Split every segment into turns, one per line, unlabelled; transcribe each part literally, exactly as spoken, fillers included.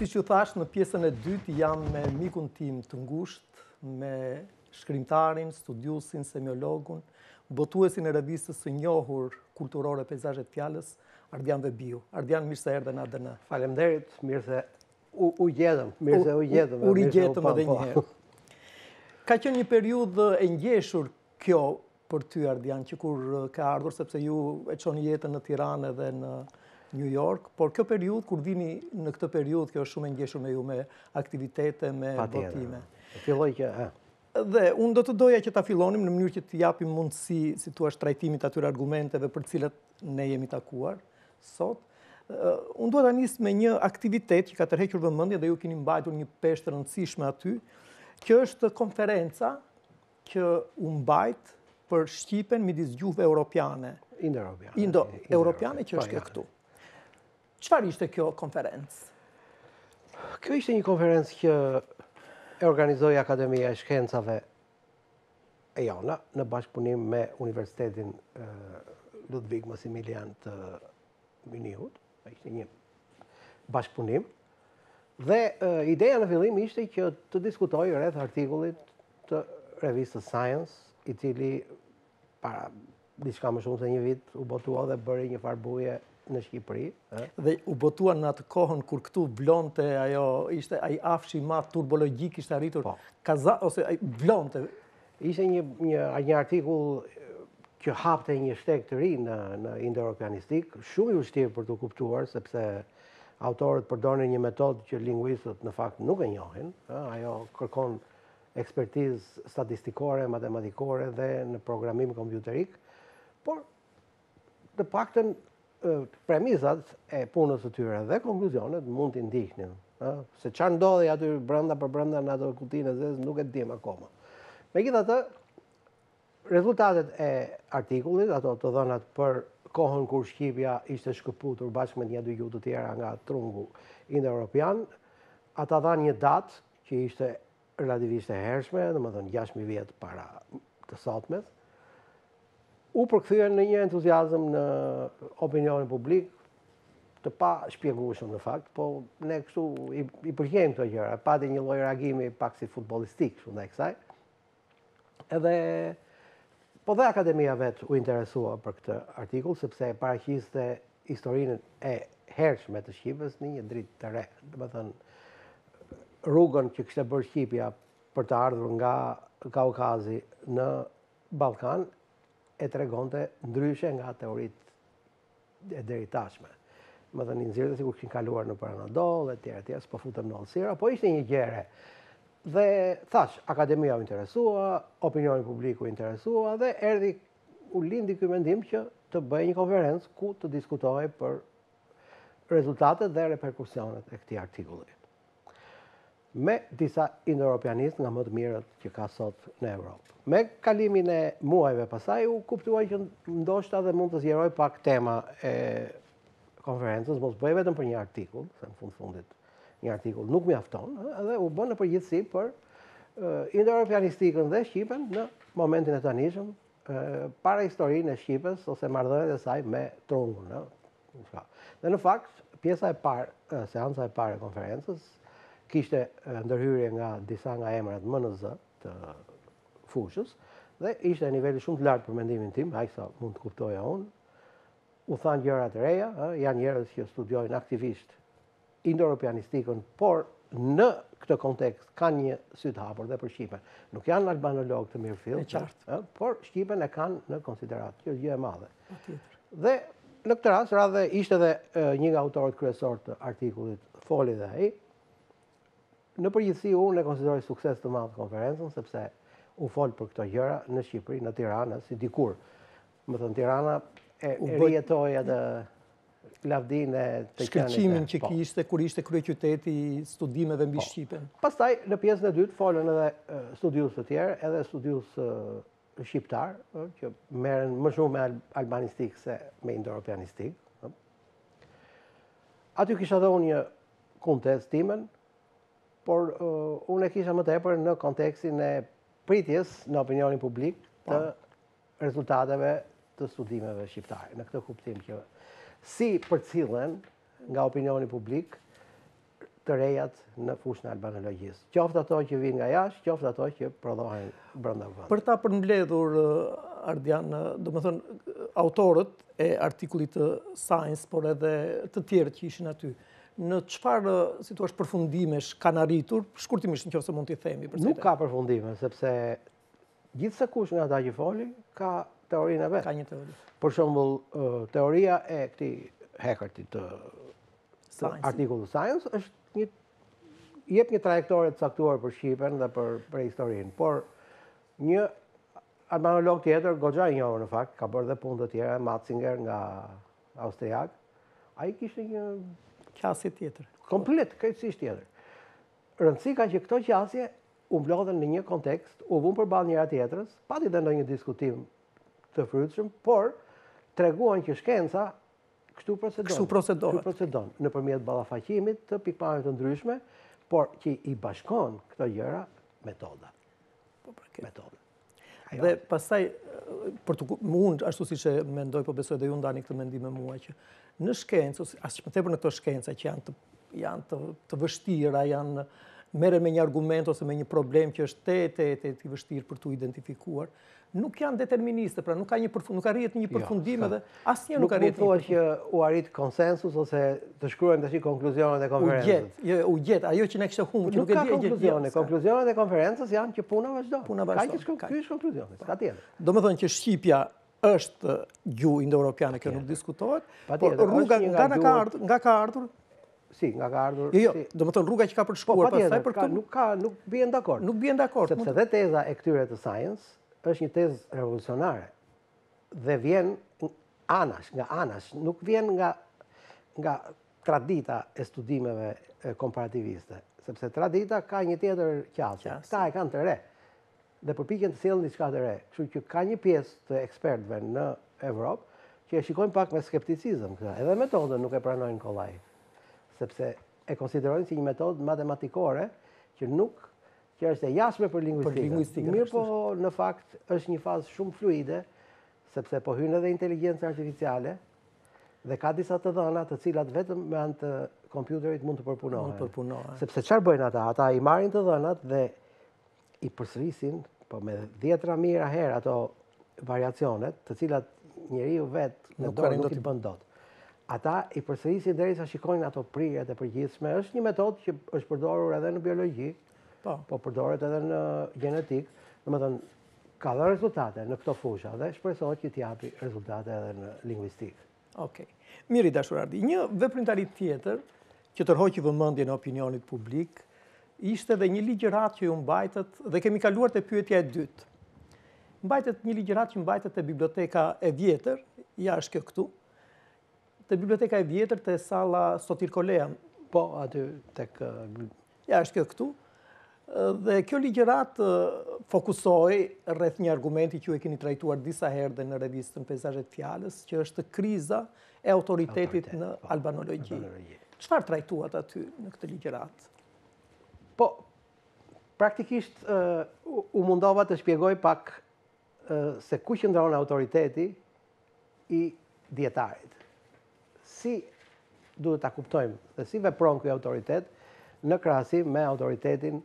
Si që thash, në pjesën e dytë jam me mikun tim të ngushtë, me shkrimtarin, studiusin, semiologun, botuesin e revistës së njohur kulturore Peizazhet Fjalës, Ardian Vebiu. Ardian, mirë se erdhe në A D N.
Faleminderit, mirë se u, u gjetëm, mirë se u gjetëm.
U rigjetëm edhe një herë. Ka qenë një periudhë e ngjeshur kjo për ty, Ardian, që kur ka ardhur, sepse ju e çoni jetën në Tiranë edhe në New York, por kjo periudhë, kur vini në këtë periudhë, kjo është shumë e ngjeshur me ju, me aktivitete, me botime.
Filloj që...
Dhe unë do të doja që ta fillonim në mënyrë që të japim mundësi, si thua, trajtimit atyre argumenteve për cilat ne jemi takuar sot. Unë do ta nis me një aktivitet që ka tërhequr vëmendjen dhe ju keni mbajtur një peshë të rëndësishme aty, që është konferenca që u mbajt për shqipen midis gjuhëve europiane.
Indo-europiane.
Indo-europiane që është këtu. Çfarë ishte kjo konferencë?
Kjo ishte një konferencë që e organizoi Akademia e Shkencave e jona në bashkëpunim me Universitetin Ludwig Maximilian të Minihut. Ishte një bashkëpunim. Dhe ideja në fillim ishte që të diskutoj rreth artikullit të revistës Science, i cili para diçka më shumë se një vit u botua dhe bëri një farbuje në Shqipëri.
Dhe u botua në atë kohën kur këtu vlonte ajo, ishte ai afshi ma turbologjik, ishte arritur kaza, ose vlonte.
Ishte një, një, një artikull që hapte një shtek të ri në, në indo-europianistik, shumë i vështirë për të kuptuar, sepse autorët përdorin një metodë që lingvistët në fakt nuk e njohin. Ajo kërkon ekspertizë statistikore, matematikore dhe në programim kompjuterik, por të paktën premisat e punës së tyre dhe konkluzionet mund t'i ndihnin. Se çfarë ndodhi aty brenda për brenda në ato kutinë e zezë nuk e dim akoma. Megjithatë, rezultatet e artikullit, ato të dhënat për kohën kur Shqipja ishte shkëputur bashkë me një dy gjuhë të tjera nga trungu indo-europian, ata dhanë një datë që ishte relativisht e hershme, domethënë gjashtëdhjetë vjet para të sotmes, u përkthyen në një entuziazëm në opinionin publik, të pa shpjegueshëm në fakt, po ne kështu i, i përgjejmë këto gjëra, pati një lloj reagimi pak si futbollistik kështu ndaj kësaj. Edhe po dhe Akademia vet u interesua për këtë artikull, sepse e paraqiste historinë e hershme të Shqipës në një dritë të re. Domethënë rrugën që kishte bërë Shqipja për të ardhur nga Kaukazi në Ballkan e tregonte ndryshe nga teoritë e deri tashme. Domethënë nxjerrte sikur kishin kaluar në Anadol e tjerë tjerë, s'po futem në Olsira, po ishte një gjëre. Dhe thash, Akademia u interesua, opinioni publik u interesua dhe erdhi u lindi ky mendim që të bëjë një konferencë ku të diskutohej për rezultatet dhe reperkusionet e këtij artikulli. Me disa indo-europianistë nga më të mirët që ka sot në Evropë. Me kalimin e muajve pasaj, u kuptuaj që ndoshta dhe mund të zgjeroj pak tema e konferencës, mos bëj vetëm për një artikull, se në fund fundit një artikull nuk mjafton, edhe u bën në përgjithësi për indo-europianistikën dhe Shqipen në momentin e tanishëm, para historinë e Shqipës ose marrëdhëniet e saj me trungun. Dhe në fakt, pjesa e parë, seanca e parë e konferencës, kishte ndërhyrje nga disa nga emrat M N Z të fushës dhe ishte niveli shumë të lartë për mendimin tim, aq sa mund të kuptoja unë. U thanë gjëra të reja, janë njerëz që studiojnë aktivisht indo-europianistikën, por në këtë kontekst kanë një sy të hapur dhe për Shqipen. Nuk janë albanolog të mirëfill, por Shqipen e kanë në konsiderat, që është gjë e madhe. Dhe në këtë rast, radhe ishte edhe një nga autorët kryesor të artikullit foli dhe ai. Në përgjithësi unë e konsideroj sukses të madh konferencën, sepse u fol për këto gjëra në Shqipëri, në Tiranë, si dikur. Më thënë Tirana e, e rijetoi atë lavdinë e të
shkëlqimin që kishte kur ishte kryeqyteti i studimeve mbi Shqipen.
Pastaj në pjesën e dytë folën edhe studiues të tjerë, edhe studiues shqiptar, që merren më shumë me albanistik se me indo-europianistik. Aty kisha dhënë një kontest timen, por uh, unë e kisha më tepër në kontekstin e pritjes në opinionin publik të rezultateve të studimeve shqiptare. Në këtë kuptim që si përcillen nga opinioni publik të rejat në fushën e albanologjisë. Qoftë ato që vinë nga jashtë, qoftë ato që prodhohen brenda vendit.
Për ta përmbledhur, Ardian, do të thënë, autorët e artikullit të Science, por edhe të tjerët që ishin aty, në çfarë, si thua, përfundimesh kanë arritur, shkurtimisht nëse mund t'i themi.
Nuk ka përfundime, sepse gjithse kush nga ata që foli ka teorinë e vet.
Ka një teori.
Për shembull, teoria e këtij hackerit të artikullit Science është një jep një trajektore të caktuar për Shqipen dhe për prehistorinë, por një albanolog tjetër, goxha i njohur në fakt, ka bërë dhe punë të tjera, Matzinger nga austriak, ai kishte një
qasje tjetër.
Komplet, krejtësisht tjetër. Rëndësi ka që këto qasje u mblodhen në një kontekst, u vun përballë njëra tjetrës, pati dhe ndonjë diskutim të frytshëm, por treguan që shkenca kështu procedon.
Kështu procedon.
Kështu procedon nëpërmjet ballafaqimit të pikpamjeve të ndryshme, por që i bashkon këto gjëra metoda.
Po për
metoda.
Dhe pastaj, për të mund, ashtu siç e mendoj, po besoj dhe ju ndani këtë mendim me mua, që në shkencë, as që më tepër në këto shkenca që janë të, janë të, të vështira, janë merren me një argument ose me një problem që është te te te i vështirë për tu identifikuar, nuk janë deterministe, pra nuk ka një përfund, nuk arrit një përfundim edhe asnjë nuk arrit.
Nuk thuhet që u arrit konsensus ose të shkruajnë tash konkluzonet e konferencës.
U gjet, u gjet, ajo që ne kishte humbur,
nuk ka konkluzione. Konkluzonet e konferencës janë që puna vazhdon.
Puna vazhdon.
Ka që ky është konkluzionet, ka tjetër.
Domethënë që Shqipja është gjuhë indo-europiane, kjo nuk diskutohet, por rruga nga ka ardhur, nga ka ardhur
Si, nga ka ardhur.
Jo, jo, domethënë rruga që ka për shkuar pastaj për këtë
nuk ka nuk bien dakord.
Nuk bien dakord.
Sepse dhe teza e këtyre të Science është një tezë revolucionare dhe vjen anash, nga anash, nuk vjen nga nga tradita e studimeve komparativiste, sepse tradita ka një tjetër qasje. Këta e kanë të re dhe përpiqen të sjellin diçka të re. Kështu që ka një pjesë të ekspertëve në Evropë që e shikojnë pak me skepticizëm këtë. Edhe metodën nuk e pranojnë kollaj, sepse e konsiderojnë si një metodë matematikore që nuk që është e jashtme për lingvistikën. Mirë po në fakt është një fazë shumë fluide, sepse po hyn edhe inteligjenca artificiale dhe ka disa të dhëna të cilat vetëm me anë të kompjuterit mund të përpunohen. Sepse çfarë bëjnë ata? Ata i marrin të dhënat dhe i përsërisin po me dhjetra mijëra herë ato variacionet, të cilat njeriu vetë në dorë nuk i bën dot. Ata i përsërisin derisa shikojnë ato prirjet e përgjithshme. Është një metodë që është përdorur edhe në biologji, po, po përdoret edhe në gjenetik. Domethënë, ka dhënë rezultate në këto fusha dhe shpresohet që t'japi rezultate edhe në lingvistikë.
Okej. Mirë, dashur Ardi. Një veprimtari tjetër që tërhoqi vëmendjen e opinionit publik ishte dhe një ligjërat që ju mbajtet, dhe kemi kaluar te pyetja e dytë. Mbajtet një ligjërat që mbajtet te biblioteka e vjetër, ja është kjo këtu, te biblioteka e vjetër te salla Sotir Kolea.
Po, aty tek
ja është kjo këtu. Dhe kjo ligjërat fokusoi rreth një argumenti që ju e keni trajtuar disa herë dhe në revistën Peizazhet Fjalës, që është kriza e autoritetit në albanologji. Çfarë trajtuat aty në këtë ligjërat?
Po, praktikisht u mundova të shpjegoj pak se ku qëndron autoriteti i dietarit. Si duhet ta kuptojmë dhe si vepron ky autoritet në krahasim me autoritetin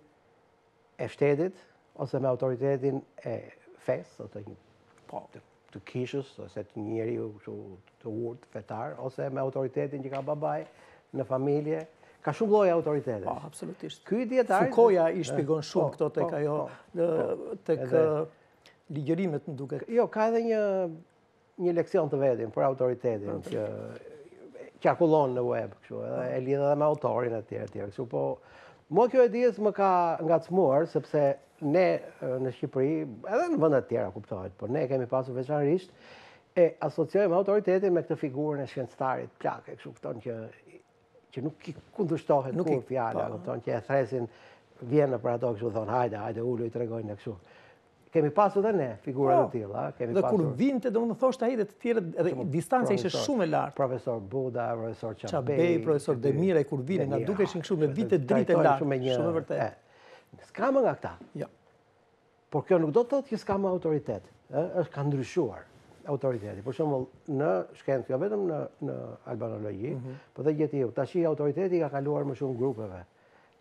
e shtetit, ose me autoritetin e fesë, ose një, po, të, të kishës, ose të njeriu të urtë, fetar, ose me autoritetin që ka babai në familje. Ka shumë lloje autoritetesh.
Po, absolutisht.
Ky dietari
Foucaulta i shpjegon shumë këto tek ajo, tek ligjërimet, më duket.
Jo, ka edhe një një leksion të vetin për autoritetin që qarkullon në web, kështu, edhe e lidh edhe me autorin e tjerë tjerë. Kështu, po mua kjo e dijes më ka ngacmuar, sepse ne në Shqipëri, edhe në vende të tjera kuptohet, por ne kemi pasur veçanërisht e asociojmë autoritetin me këtë figurën e shkencëtarit plake, kështu kupton që që nuk i kundërshtohet kur fjala, kupton që e thresin vjen për ato kështu thon, hajde, hajde ulu i tregojnë ne kështu. Kemi pasur dhe ne figura të tilla, kemi
pasur. Dhe kur vinte, domethënë thoshte ai dhe të tjerë, edhe distanca ishte shumë e lartë.
Profesor Buda, profesor Çabej,
Çabej, profesor Demira i kur vinin, na dukeshin kështu me vite dritë lartë, shumë e vërtetë.
S'ka më nga këta.
Jo.
Por kjo nuk do të thotë që s'ka më autoritet, ë, është ka ndryshuar autoriteti. Për shembull, në shkencë, jo vetëm në në albanologji, por dhe gjetiu, tash autoriteti ka kaluar më shumë grupeve.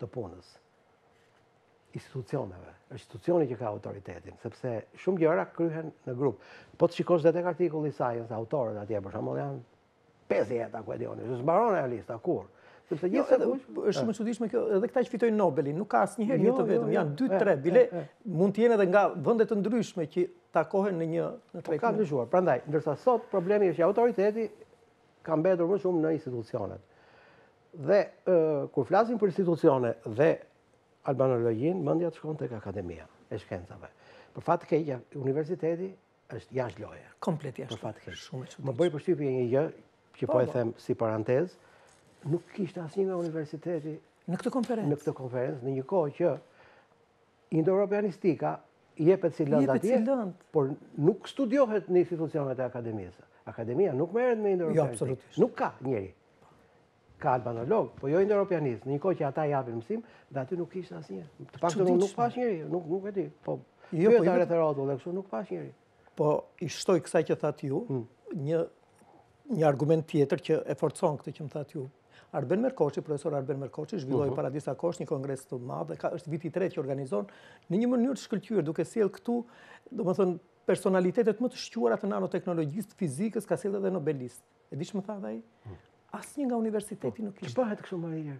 të punës, institucioneve. Është institucioni që ka autoritetin, sepse shumë gjëra kryhen në grup. Po të shikosh dhe tek artikulli i Science, autorët atje, për shembull, janë pesëdhjetë apo e dioni, s'u mbaron ajo lista kur. Sepse gjithse
është shumë e çuditshme kjo, edhe këta që fitojnë Nobelin, nuk ka asnjëherë një
Jo,
të
jo,
vetëm,
jo.
janë dy
E,
tre,
e,
bile
e.
mund të jenë edhe nga vende të ndryshme që takohen në një në
ka
trajtim.
ndryshuar. Prandaj, ndërsa sot problemi është që autoriteti ka mbetur më shumë në institucionet. Dhe ë, kur flasim për institucione dhe albanologjin, mendja të shkon tek akademia e shkencave. Për fat të keq, universiteti është jashtë loje.
Komplet jashtë.
Për fat të keq.
Shumë e
Më
çuditshme.
bëri përshtypje një gjë që
Po,
po e
po.
them si parantez, nuk kishte asnjë nga universiteti
Në këtë konferencë.
në këtë konferencë, në një kohë që indo-europianistika jepet si lëndë
Jepet si
atje,
lëndë.
por nuk studiohet në institucionet e akademisë. Akademia nuk merret me
Jo,
indo-europianistikë.
absolutisht.
Nuk ka njeri. Ka albanolog, po jo indo-europianist. Në një kohë që ata japin mësim, dhe aty nuk kishte asnjë. Të paktën unë nuk
Çuditshme.
pash njeri, nuk nuk e di. Po
Jo, po,
pyeta
jo,
rreth e rrotull dhe kështu nuk pash njeri.
Po i shtoj kësaj që thatë ju,
Mm.
një një argument tjetër që e forcon këtë që më thatë ju. Arben Merkoçi, profesor Arben Merkoçi, zhvilloi
Mhm.
para disa kohësh një kongres të madh, dhe ka është viti i tretë që organizon në një mënyrë të shkëlqyer, duke sjell këtu, domethënë personalitetet më të shquara të nanoteknologjisë, të fizikës, ka sjellë edhe nobelist. E di ç'më tha ai? Asnjë nga universiteti nuk
Që
ishte.
bëhet kështu më herë?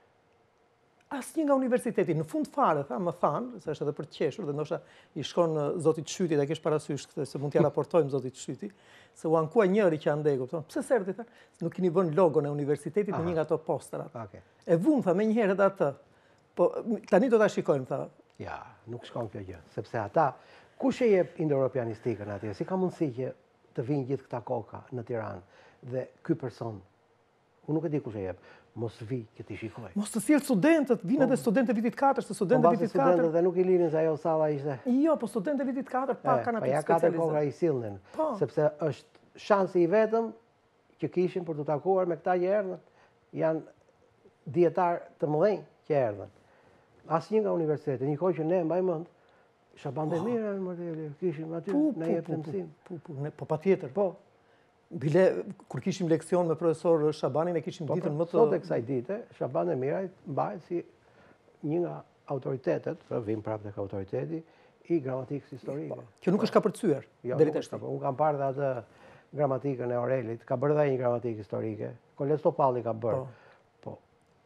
Asnjë nga universiteti. Në fund fare, tha, më thanë, se është edhe për të qeshur, dhe ndoshta i shkon uh, zotit Shyti, dhe kesh parasysh këtë, se mund t'ja raportojmë zotit Shyti, se u ankua njëri që andej, kupton. Pse serdhi, tha? Se nuk keni vënë logon e universitetit në një nga ato posterat.
Okej.
E vum, tha, me njëherë edhe atë. Po, tani do ta shikojmë, tha.
Ja, nuk shkon kjo gjë, sepse ata, kush e jep indo-europianistikën atje? Si ka mundësi që të vinë gjithë këta koka në Tiranë dhe ky person, unë nuk e di kush e jep, mos vi që ti shikoj.
Mos të sjellë studentët, vinë edhe studentë vitit katër, se
Po
studentë
mbasi
vitit
studentët
katër.
dhe nuk i linin se ajo salla ishte.
Jo, po studentë vitit katër pa
E,
kanë
pa
atë
ja katër koka
specializuar.
i sillnin,
Po.
sepse është shansi i vetëm që kishin për të takuar me këta që erdhën. Janë dietar të mëdhenj që erdhën. Asnjë nga universiteti, një kohë që ne mbaj mend, Shaban Demira në modeli, kishin aty
Pu,
në
pu,
jep
pu,
të mësim.
pu, pu, ne- po patjetër.
Po,
Bile, kur kishim leksion me profesor Shabanin, e kishim
po,
ditën më të...
sot e kësaj dite, Shaban Demiraj mbahet si një nga autoritetet, pra vim prapë tek autoriteti, i gramatikës historike.
Që nuk është ka përcyer,
Jo,
deri
nuk
tash.
është, po, unë kam parë dhe atë gramatikën e Aurelit, ka bërë dhe një gramatikë historike, Koles Topalli ka bërë.
Po.
Po,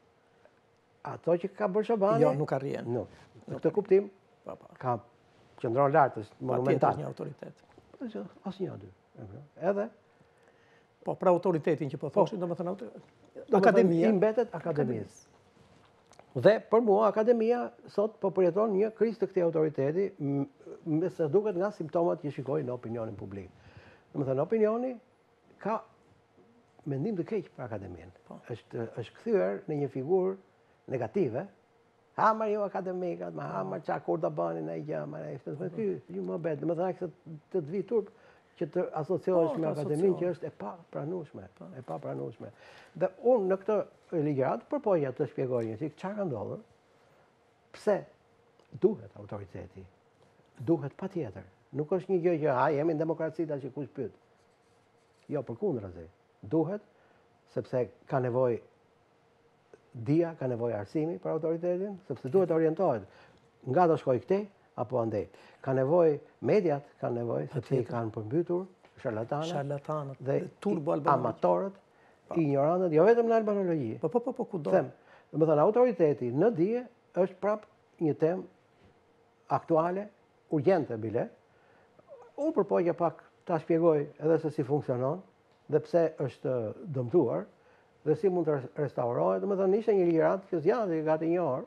ato që ka bërë Shabani,
Jo, nuk arrien.
nuk. Në këtë kuptim,
Pa, pa.
ka qëndron lartë, është
Patjetër
monumental.
një autoritet.
Asnjë aty. Edhe,
Po, pra autoritetin që po thoshin, domethënë autoritet.
domethënë,
Akademia.
i mbetet akademisë. Dhe për mua akademia sot po përjeton një krizë të këtij autoriteti, m- me sa duket nga simptomat që shikoj në opinionin publik. Domethënë opinioni ka mendim të keq për akademinë.
Po.
Është është kthyer në një figurë negative. Hamar jo akademikat, ma hamar qa kur të bënin e gjë, ma ne, këtë ky, ju më betë, më thënë këtë të të vi turp, që të asociohesh
Po,
me
të
akademinë që
asociohesh.
është e pa pranueshme, e pa pranueshme. Dhe unë në këtë ligjërat përpoja të shpjegoj një çik çfarë ka ndodhur, pse duhet autoriteti, duhet patjetër. Nuk është një gjë që ha jemi në demokraci tash kush pyet. Jo, përkundrazi. Duhet sepse ka nevojë dia, ka nevojë arsimi për autoritetin, sepse duhet të orientohet nga do shkoj këtej apo andej. Ka nevojë mediat, kanë nevojë sepse i kanë përmbytur sharlatanët
Sharlatanët
dhe
dhe turbo
i-
albanologi.
amatorët, ignorantët, jo vetëm në albanologji.
Po, po, po, po, kudo.
Them, do të thënë autoriteti në dije është prap një temë aktuale, urgjente bile. Unë përpoqja pak ta shpjegoj edhe se si funksionon dhe pse është dëmtuar dhe si mund të restaurohet. Do të thënë ishte një ligjërat që zgjati gati një orë.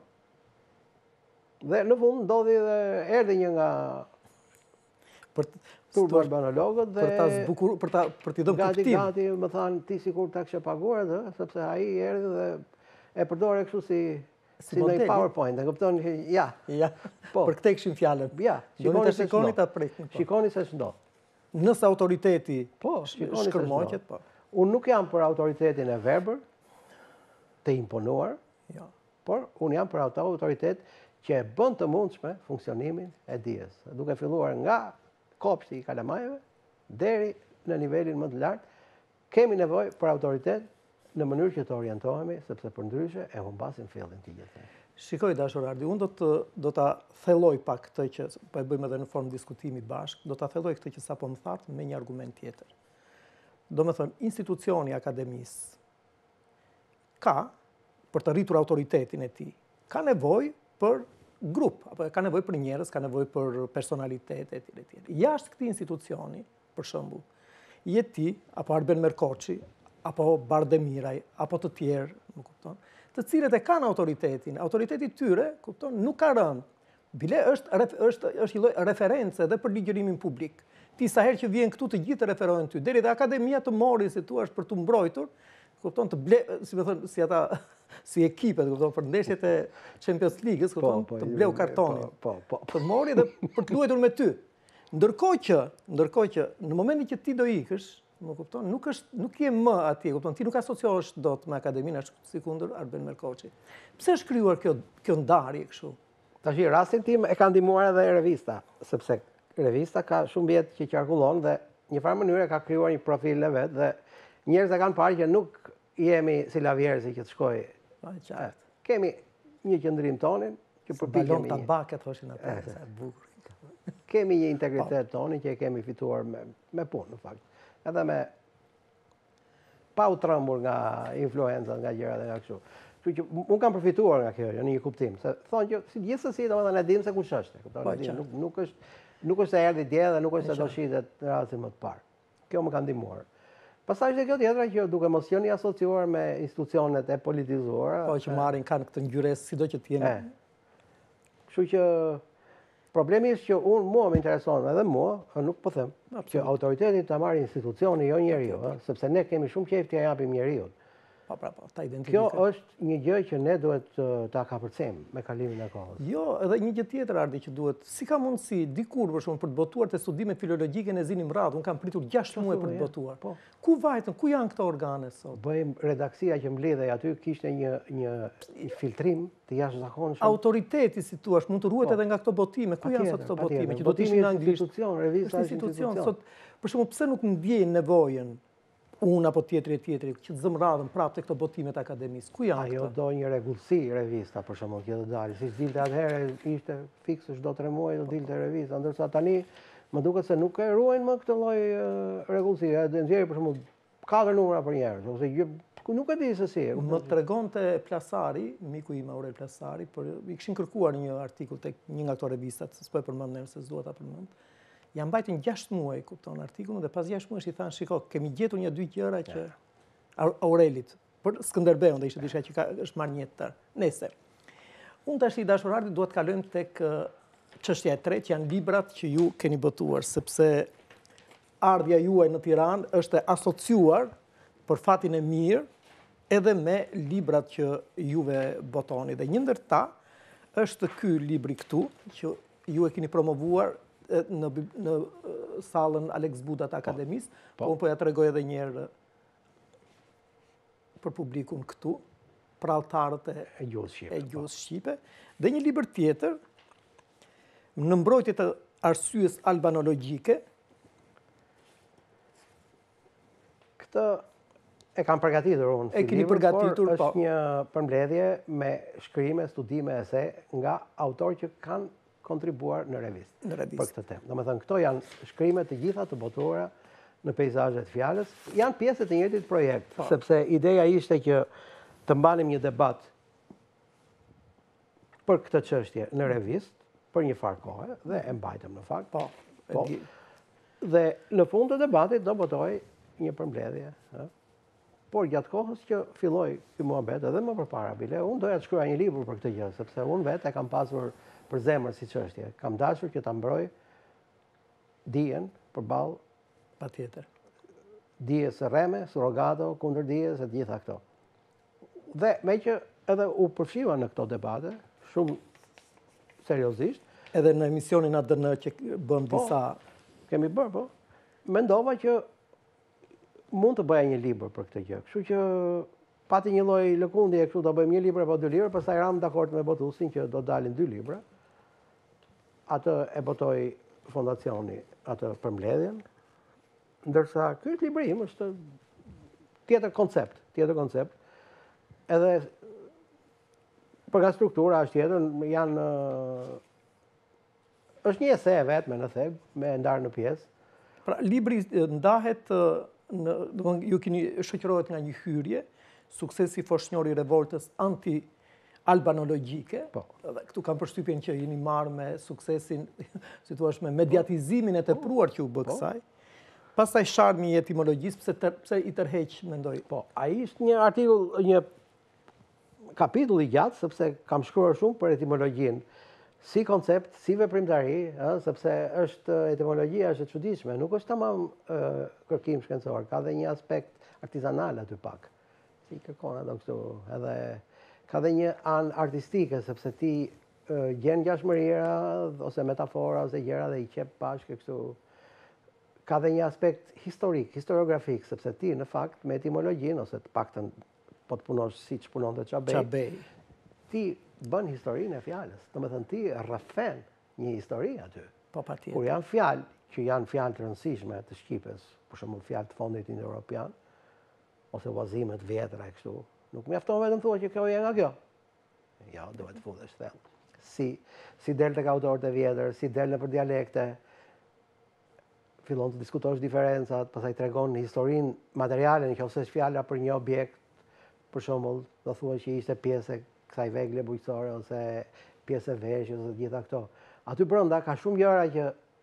Dhe në fund ndodhi dhe erdhi një nga
Për të
turbo albanologët dhe
për ta zbukur, për ta për t'i dhënë
gati
kuptim.
gati më thanë ti sikur ta kishe paguar atë, sepse ai erdhi dhe e përdore kështu si
Si
si në
model,
PowerPoint, e kupton që ja,
Ja.
po.
Për këtë kishim fjalën.
Ja,
Doni ta
se
shikoni
ç'ndodh.
ta prekni. po.
Shikoni se ç'ndodh.
Nëse autoriteti
Po,
sh-
shikoni se
shkërmoqet,
ç'ndodh.
po.
Unë nuk jam për autoritetin e verbër, të imponuar,
Jo.
por unë jam për ato autoritet që e bën të mundshme funksionimin e dijes. Duke filluar nga kopshti i kalamajve deri në nivelin më të lartë, kemi nevojë për autoritet në mënyrë që të orientohemi, sepse për ndryshe e humbasim fillin të gjithë.
Shikoj, dashur Ardi, unë do të do ta thelloj pak këtë që po e bëjmë edhe në formë diskutimi bashkë, do ta thelloj këtë që sapo më thatë me një argument tjetër. Do me thënë, institucioni akademisë ka, për të rritur autoritetin e tij, ka nevojë për grup, apo ka nevojë për njerëz, ka nevojë për personalitet e tjerë e tjerë. Jashtë këtij institucioni, për shembull, je ti apo Arben Merkoçi, apo Bardemiraj, apo të tjerë, më kupton, të cilët e kanë autoritetin, autoriteti tyre, kupton, nuk ka rënë. Bile është është është një lloj referencë edhe për ligjërimin publik. Ti sa herë që vjen këtu të gjithë të referohen ty, deri dhe akademia të mori, si thua, për të mbrojtur, kupton, të ble, si më thënë, si ata si ekipet, kupton, për ndeshjet e Champions League-s, kupton, të bleu kartonin.
Po, po,
të mori dhe për të luajtur me ty. Ndërkohë që, ndërkohë që në momentin që ti do ikësh, më kupton, nuk është nuk je më atje, kupton, ti nuk asociohesh dot me akademinë ashtu si kundër Arben Merkoçi. Pse është krijuar kjo kjo ndarje kështu?
Tash rastin tim e ka ndihmuar edhe revista, sepse revista ka shumë vjet që qarkullon dhe një farë mënyrë ka krijuar një profil në vet dhe njerëzit e kanë parë që nuk jemi si lavjerësi që të shkoj.
Po, qartë.
Kemi një qëndrim tonin që përpiqemi.
Balon tabake thoshin ata, sa e bukur.
Kemi një integritet tonin që e kemi fituar me me punë në fakt. Edhe me pa u trembur nga influenza, nga gjëra dhe nga kështu. Kështu që unë kam përfituar nga kjo, në një kuptim. Se thonë që si gjithsesi domethënë e dim se kush është, kupton? Nuk nuk është nuk është se erdhi dje dhe nuk është se do shitet në rastin më të parë. Kjo më ka ndihmuar. Pastaj është kjo tjetra që duke mos qenë i asociuar me institucionet e politizuara.
Po që marrin kanë këtë ngjyrë sido që të jenë.
Kështu që problemi është që unë mua më intereson edhe mua, nuk po them, që autoritetin ta marrë institucioni, jo njeriu, sepse ne kemi shumë qejf t'ia japim njeriu.
Po, pra, po, ta identifikojmë.
Kjo është një gjë që ne duhet ta kapërcejmë me kalimin e kohës.
Jo, edhe një gjë tjetër Ardi që duhet, si ka mundësi dikur për shkak për të botuar te studimet filologjike në Zinim Radh, unë kam pritur gjashtë muaj për të botuar. Po. Ku vajtën? Ku janë këto organe sot?
Bëjmë redaksia që mbledhej aty kishte një një filtrim të jashtëzakonshëm.
Autoriteti, si thua, mund të ruhet edhe nga këto botime. Ku janë sot këto botime? Që do të ishin në anglisht.
Institucion, revista është institucion.
Sot, për shembull, pse nuk ndjejnë nevojën unë apo tjetri e tjetri, që të zëmë radhën prapë të këto botimet akademisë. Ku janë këto?
Ajo do një rregullsi revista, për shembull, që do dalë. Siç dilte atëherë ishte fikse çdo tre muaj do dilte revista, ndërsa tani më duket se nuk e ruajnë më këtë lloj rregullsie. Do nxjerrë për shembull katër numra për njerëz, ose nuk e di se si.
Më tregonte Plasari, miku im Aurel Plasari, por i kishin kërkuar një artikull tek një nga këto revistat, s'po e përmend se s'dua ta përmend. Ja mbajtën gjashtë muaj, kupton, artikullin dhe pas gjashtë muajsh i thanë, shiko, kemi gjetur një dy gjëra që Aurelit, për Skënderbeun dhe ishte diçka që ka, është marrë një tër. Nëse. Unë tash i dashur Ardi duhet të kalojmë tek çështja e tretë, janë librat që ju keni botuar, sepse ardhja juaj në Tiranë është asociuar për fatin e mirë edhe me librat që juve botoni. Dhe një ndër ta është ky libri këtu, që ju e keni promovuar në, në sallën Alex Buda të Akademisë, po unë po ja tregoj edhe një herë për publikun këtu, për altarët
e gjuhës shqipe.
E gjuhës shqipe. Dhe një libër tjetër, në mbrojtje të arsyes albanologjike.
Këtë e kam përgatitur unë.
E keni përgatitur,
po. Është një përmbledhje me shkrime, studime, ese nga autor që kanë kontribuar në revistë.
Në revistë.
Për këtë temë. Domethënë këto janë shkrime të gjitha të botuara në peizazhet fjalës, janë pjesë të njëjtit projekt, po. Sepse ideja ishte që të mbanim një debat për këtë çështje në revistë për një farë kohe dhe e mbajtëm në fakt.
Po.
Po. Dhe në fund të debatit do botohej një përmbledhje, ëh. Por gjatë kohës që filloi ky muhabet edhe më përpara bile, unë doja të shkruaja një libër për këtë gjë, sepse unë vetë e kam pasur për zemër si çështje. Kam dashur që ta mbroj dijen përballë
patjetër.
Dijes së rreme, surrogato, kundër dijes e gjitha këto. Dhe me që edhe u përfshiva në këto debate, shumë seriozisht.
Edhe në emisionin A D N që bëm disa...
Kemi bërë, po. Mendova që mund të bëja një libër për këtë gjë. Kështu që pati një lloj lëkundje kështu do bëjmë një libër apo dy libra, pastaj ram dakord me botuesin që do dalin dy libra. Atë e botoi fondacioni atë përmbledhjen. Ndërsa ky libri im është tjetër koncept, tjetër koncept. Edhe për nga struktura është tjetër, janë... është një ese e vetme në theb, me ndarë në pjesë.
Pra, libri ndahet, në, ju keni shoqërohet nga një hyrje, suksesi foshnjori i revoltës anti-albanologjike.
Po.
Dhe këtu kam përshtypjen që jeni marrë me suksesin, si thua, me mediatizimin e tepruar që u bë kësaj. Pastaj sharmi i etimologjisë, pse, tër, pse i tërheq, mendoj.
Po, ai është një artikull, një kapitull i gjatë, sepse kam shkruar shumë për etimologjinë, si koncept, si veprimtari, sepse është etimologjia është e çuditshme, nuk është tamam kërkim shkencor, ka dhe një aspekt artizanal aty pak. Si kërkon ato kështu, edhe ka dhe një anë artistike, sepse ti gjen ngjashmëria ose metafora ose gjëra dhe i qep bashkë kështu. Ka dhe një aspekt historik, historiografik, sepse ti në fakt me etimologjinë ose të paktën po të punosh siç punonte Çabej.
Çabej.
Ti bën historinë e fjalës. Do të thënë ti rrëfen një histori aty.
Po patjetër.
Kur janë fjalë që janë fjalë të rëndësishme të shqipes, për shembull fjalë të fondit indo-europian, ose vazhime të vjetra kështu, nuk mjafton vetëm thua që kjo je nga kjo. Jo, duhet të futesh thellë. Si si del tek autorët e vjetër, si del nëpër dialekte, fillon të diskutosh diferencat, pastaj tregon historinë materiale, nëse është fjala për një objekt, për shembull, do thuaj që ishte pjesë e kësaj vegle bujqësore ose pjesë e veshjes ose gjitha këto. Aty brenda ka shumë gjëra që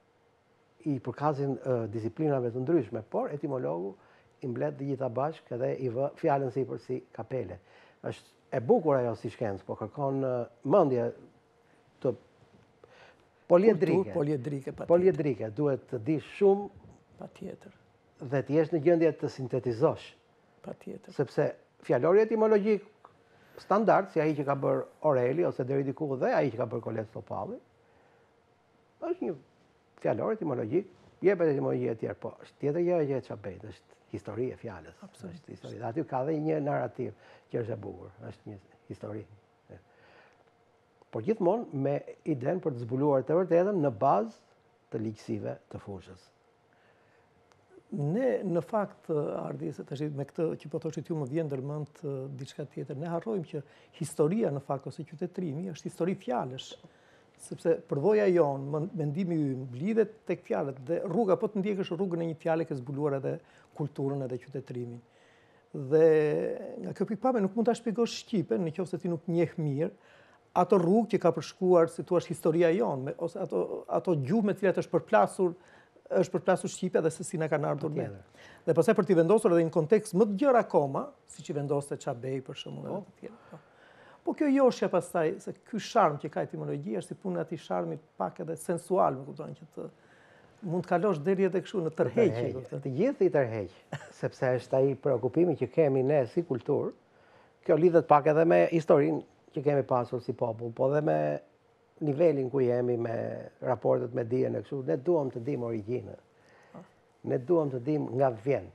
i përkasin uh, disiplinave të ndryshme, por etimologu i mbledh të gjitha bashkë edhe i vë fjalën sipër si kapele. Është e bukur ajo si shkencë, po kërkon uh, mendje të poliedrike.
Poliedrike, patjetër.
Poliedrike, duhet të dish shumë
patjetër.
Dhe të jesh në gjendje të sintetizosh.
Patjetër.
Sepse fjalori etimologjik standard, si ai që ka bërë Oreli ose deri diku dhe ai që ka bërë Kolet Topalli, është një fjalor etimologjik, jepet etimologji e tjerë, po është tjetër gjë që e Çabejt, është histori e fjalës.
Absolutisht.
Është histori. Aty ka dhe një narrativ që është e bukur, është një histori. Por gjithmonë me iden për të zbuluar të vërtetën në bazë të ligjësive të fushës.
Ne, në fakt, Ardi, se tash me këtë që po thoshit ju më vjen ndërmend diçka tjetër, ne harrojmë që historia në fakt ose qytetrimi është histori fjalësh. Sepse përvoja jonë, mendimi ynë, mblidhet tek fjalët dhe rruga, po të ndjekësh rrugën e një fjale ke zbuluar edhe kulturën edhe qytetrimin. Dhe nga kjo pikpamje nuk mund ta shpjegosh shqipen nëse ti nuk njeh mirë ato rrugë që ka përshkuar, si thua, historia jonë, ose ato ato gjuhë me të cilat është përplasur është përplasur Shqipja dhe se si na kanë ardhur ne. Dhe pastaj për t'i vendosur edhe në kontekst më të gjerë akoma, siç i vendoste Çabej për shembull edhe të tjerë. Po kjo joshja pastaj, se ky sharm që ka etimologjia është si puna e atij sharmit pak edhe sensual, më kupton, që të mund të kalosh deri edhe kështu në tërheqje, kupton.
Të gjithë i tërheq, sepse është ai preokupimi që kemi ne si kulturë. Kjo lidhet pak edhe me historinë që kemi pasur si popull, po edhe me nivelin ku jemi me raportet me dijen e kështu. Ne duam të dim origjinën. Ne duam të dim nga vjen.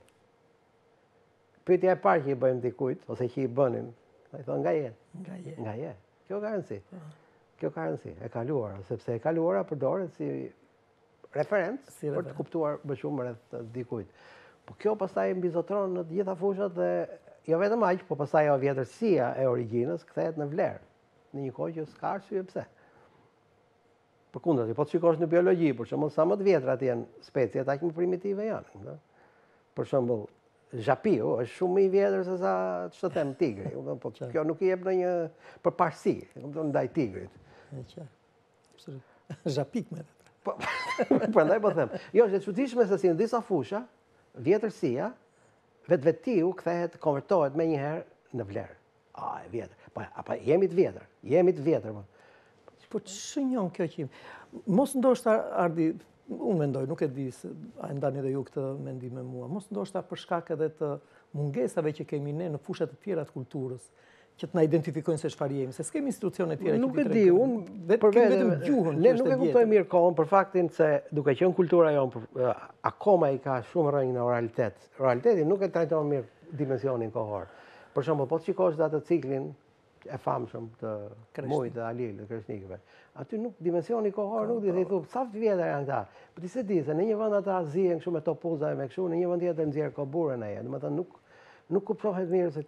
Pyetja e parë që i bëjmë dikujt, ose që i bënin, ai thonë nga je.
Nga je.
Nga je. Kjo ka rëndësi. Kjo ka rëndësi, e kaluara, sepse e kaluara përdoret si referencë si për të kuptuar më shumë rreth dikujt. Po kjo pastaj mbizotron në të gjitha fushat dhe jo vetëm aq, po pastaj ajo vjetërsia e origjinës kthehet në vlerë. Në një kohë që s'ka arsye pse. Përkundër, po të shikosh në biologji, për shembull, sa më të vjetrat janë speciet, aq më primitive janë. Për shembull, zhapiu është shumë më i vjetër se sa ç'të them tigri, po kjo nuk i jep ndonjë përparësi, domethënë ndaj tigrit.
E qartë. Absolutisht. Zhapik me atë.
Po, prandaj po them. Jo, është e çuditshme se si në disa fusha, vjetërsia vetvetiu kthehet, konvertohet menjëherë në vlerë. A, e vjetër. Po, apo jemi të vjetër. Jemi të vjetër.
Po ç'shënjon kjo që mos ndoshta Ardi, unë mendoj, nuk e di se a ndani edhe ju këtë mendim me mua, mos ndoshta për shkak edhe të mungesave që kemi ne në fushat të tjera të kulturës, që të na identifikojnë se çfarë jemi, se s'kemi institucione të tjera që
nuk e di, unë për
vetëm gjuhën.
Ne nuk e kuptoj mirë kohën për faktin se duke qenë kultura jonë akoma i ka shumë rënjë në oralitet. Oraliteti nuk e trajton mirë dimensionin kohor. Për shembull, po të shikosh atë ciklin e famshëm të mujt të Alil, të Kreshnikëve. Aty nuk dimensioni kohor nuk di, i thup, sa vjetër janë këta. Po ti se di se në një vend ata zihen kështu me topuza e me kështu, në një vend tjetër nxjerr koburën ai. Domethënë nuk nuk kuptohet mirë se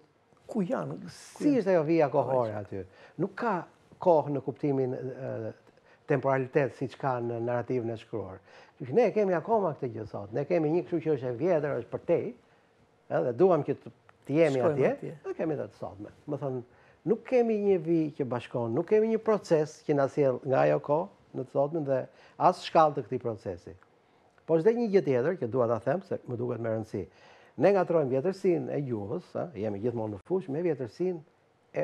Ku janë?
Si është ajo vija kohore aty? Nuk ka kohë në kuptimin temporalitet si që ka në narrativën e shkruar. Ne kemi akoma këtë gjë sot. Ne kemi një kështu që është e vjetër, është për tej, dhe duam që të jemi atje, dhe kemi dhe të sotme. Më thënë, nuk kemi një vijë që bashkon, nuk kemi një proces që na sjell nga ajo kohë në të sotme dhe as shkallë të këtij procesi. Po është dhe një gjë tjetër që dua ta them se më duket me rëndësi. Ne ngatrojmë vjetërsinë e gjuhës, jemi gjithmonë në fushë me vjetërsinë e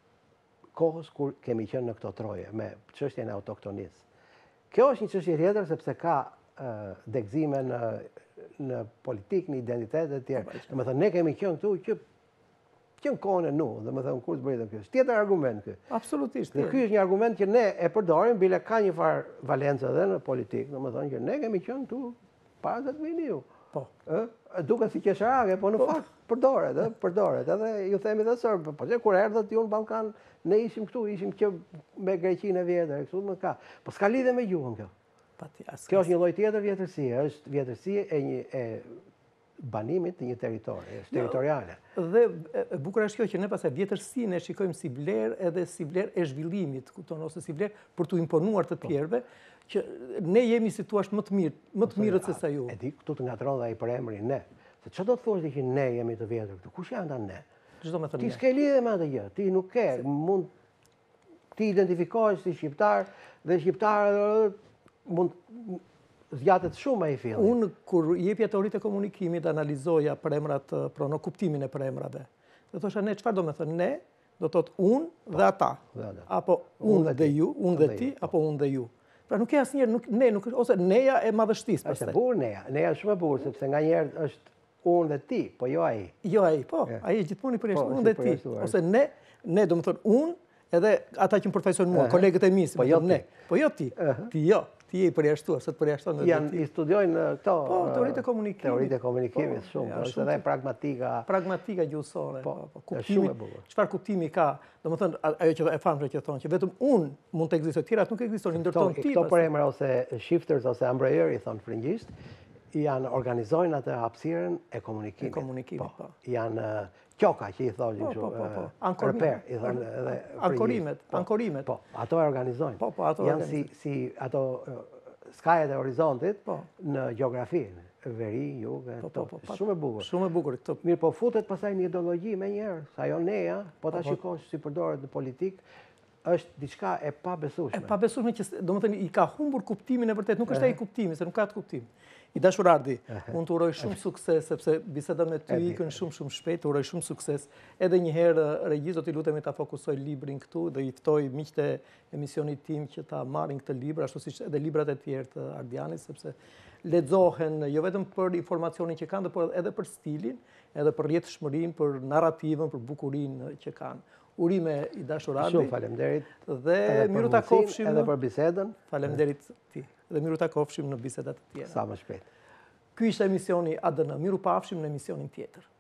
kohës kur kemi qenë në këto troje me çështjen e autoktonisë. Kjo është një çështje tjetër sepse ka degëzime në në politikë, në identitet e tjerë. Domethënë ne kemi qenë këtu që që në kohën e nu, domethënë kur të bëjë kjo. Është tjetër argument ky.
Absolutisht.
Dhe ky është një argument që ne e përdorim, bile ka një farë valencë edhe në politikë, domethënë që ne kemi qenë këtu para se të vini ju.
Po.
Ë, duket si qesharake, po në fakt përdoret, ë, përdoret. Edhe ju themi edhe sërbë, po që kur erdhët ju në Ballkan, ne ishim këtu, ishim që me Greqinë e vjetër, kështu më ka. Po s'ka lidhje me gjuhën kjo. Kjo është një lloj tjetër vjetërsie, është vjetërsie e një e banimit të një territori, është territoriale.
Dhe e bukur është kjo që ne pastaj vjetërsinë e shikojmë si vlerë edhe si vlerë e zhvillimit, kupton, ose si vlerë për t'u imponuar të tjerëve, që ne jemi situash më të mirë, më të mirët se sa ju.
E di këtu të ngatron dhe ai për emrin ne. Se çfarë do të thosh që ne jemi të vjetër këtu? Kush janë ata ne?
Çdo më thënë.
Ti s'ke lidhje me atë gjë, ti nuk ke, mund ti identifikohesh si shqiptar dhe shqiptarët mund zgjatet shumë ai filli.
Unë kur jepja teoritë e komunikimit analizoja premrat, prono kuptimin e premrave. Do thosha ne çfarë do të thënë ne, do thotë unë dhe ata. Apo unë dhe ju, unë dhe ti, apo unë dhe ju. Pra nuk e asnjëherë nuk ne nuk ose neja e madhështisë pastaj.
Është e bukur neja, neja është shumë e bukur sepse nganjëherë është unë dhe ti, po jo ai.
Jo ai, po, ai është gjithmonë i përjashtuar, unë dhe ti. Ose ne, ne do të thonë unë edhe ata që më përfaqësojnë mua, kolegët e mi,
po jo
ne. Po jo ti. Ti jo. Ti je i përjashtuar, se të përjashton edhe ti.
Janë i studiojnë këto
po, teoritë e komunikimit.
Teoritë e komunikimit shumë, është edhe pragmatika.
Pragmatika gjuhësore.
Po,
është shumë e bukur. Çfarë kuptimi ka? Domethënë ajo që e famshme që thonë që vetëm unë mund të ekzistojë, tjerat nuk ekzistojnë, ndërton ti.
Këto përemra ose shifters ose umbrella i thonë frëngjisht, janë organizojnë atë hapësirën e komunikimit.
E komunikimit, po.
Janë qoka që i thonë kështu. Ankorime. I thonë edhe
ankorimet, ankorimet.
Po, ato e organizojnë.
Po, po, ato
janë si si ato skajet e horizontit në gjeografinë. Veri, jug, shumë e bukur.
Shumë e bukur këto.
Mirë, po futet pastaj një ideologji më njëherë, sa ajo neja, po ta shikosh si përdoret në politikë, është diçka e pabesueshme.
E pabesueshme që domethënë i ka humbur kuptimin e vërtet, nuk është ai kuptimi, se nuk ka atë kuptim. I dashur Ardi, unë të uroj shumë sukses, sepse biseda me ty ikën shumë shumë shpejt, të uroj shumë sukses. Edhe një herë regjisë do t'i lutemi ta fokusoj librin këtu dhe i ftoj miqtë e emisionit tim që ta marrin këtë libër, ashtu siç edhe librat e tjerë të Ardianit, sepse lexohen jo vetëm për informacionin që kanë, por edhe për stilin, edhe për rjetëshmërinë, për narrativën, për bukurinë që kanë. Urime i dashur Ardi.
Shumë faleminderit.
Dhe miru takofshim
edhe për bisedën.
Faleminderit ti. Dhe miru takofshim në bisedat të tjera.
Sa më shpejt.
Ky ishte emisioni A D N. Miru pafshim në emisionin tjetër.